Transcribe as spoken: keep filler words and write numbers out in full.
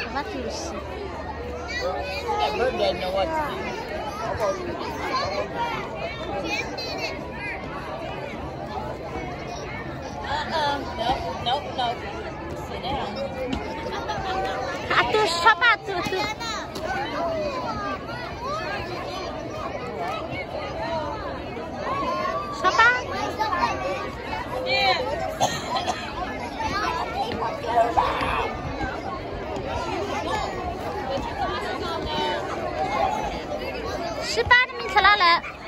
va toucher. That bird doesn't know what to do. Uh-uh. Nope, nope, nope. Sit down. Ah, touche, papa, touche, touche. Papa? Yeah. 十八的名次了嘞。